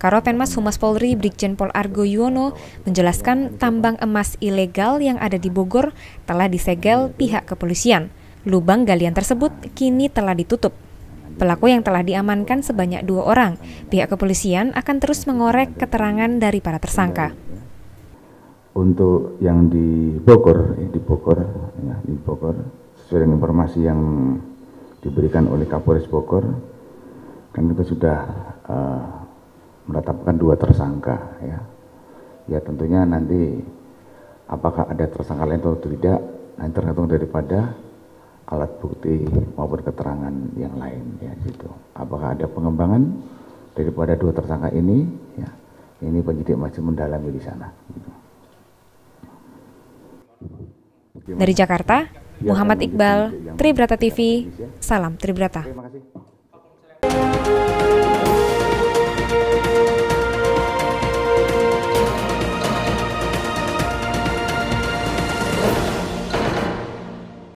Karopenmas Humas Polri Brigjen Pol Argo Yuwono menjelaskan tambang emas ilegal yang ada di Bogor telah disegel pihak kepolisian. Lubang galian tersebut kini telah ditutup. Pelaku yang telah diamankan sebanyak 2 orang. Pihak kepolisian akan terus mengorek keterangan dari para tersangka. Untuk yang di Bogor, sesuai dengan informasi yang diberikan oleh Kapolres Bogor, kan kita sudah menetapkan 2 tersangka, ya. Ya tentunya nanti apakah ada tersangka lain atau tidak, nanti tergantung daripada alat bukti maupun keterangan yang lain, ya gitu. Apakah ada pengembangan daripada 2 tersangka ini, ya. Ini penyidik masih mendalami di sana. Gitu. Dari Jakarta, Muhammad Iqbal, Tribrata TV, salam Tribrata.